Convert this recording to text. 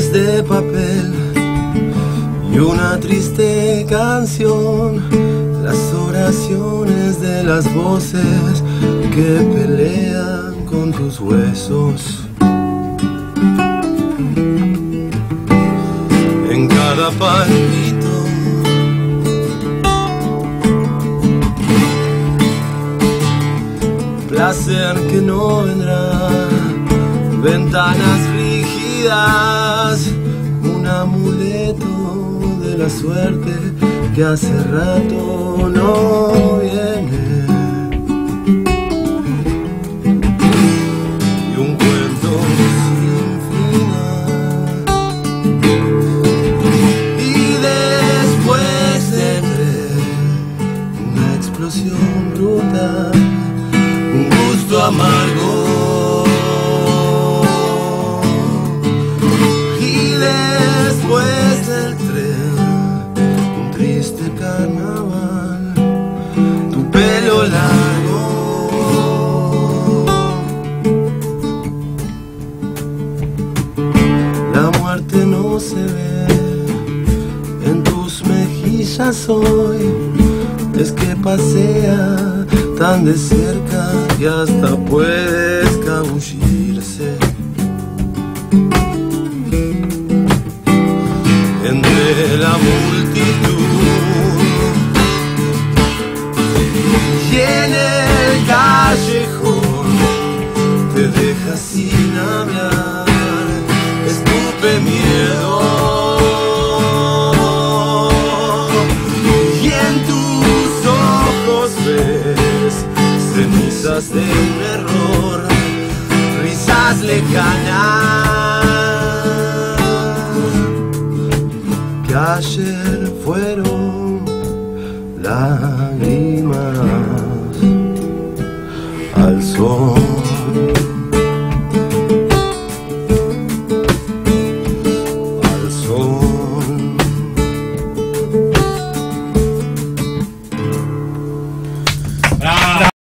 hojas de papel y una triste canción, las oraciones de las voces que pelean con tus huesos. En cada palpito placer que no vendrá, ventanas rígidas, un amuleto de la suerte que hace rato no viene, y un cuento sin final. Y después de una explosión brutal, un gusto amargo, y después del tren un triste carnaval, tu pelo largo, la muerte no se ve en tus mejillas hoy, es que pasea tan de cerca y hasta puede escabullirse entre la multitud, y en el callejón te deja sin hablar, escupe miedo, y en tus ojos ves cenizas de un error, risas lejanas que ayer fueron lágrimas.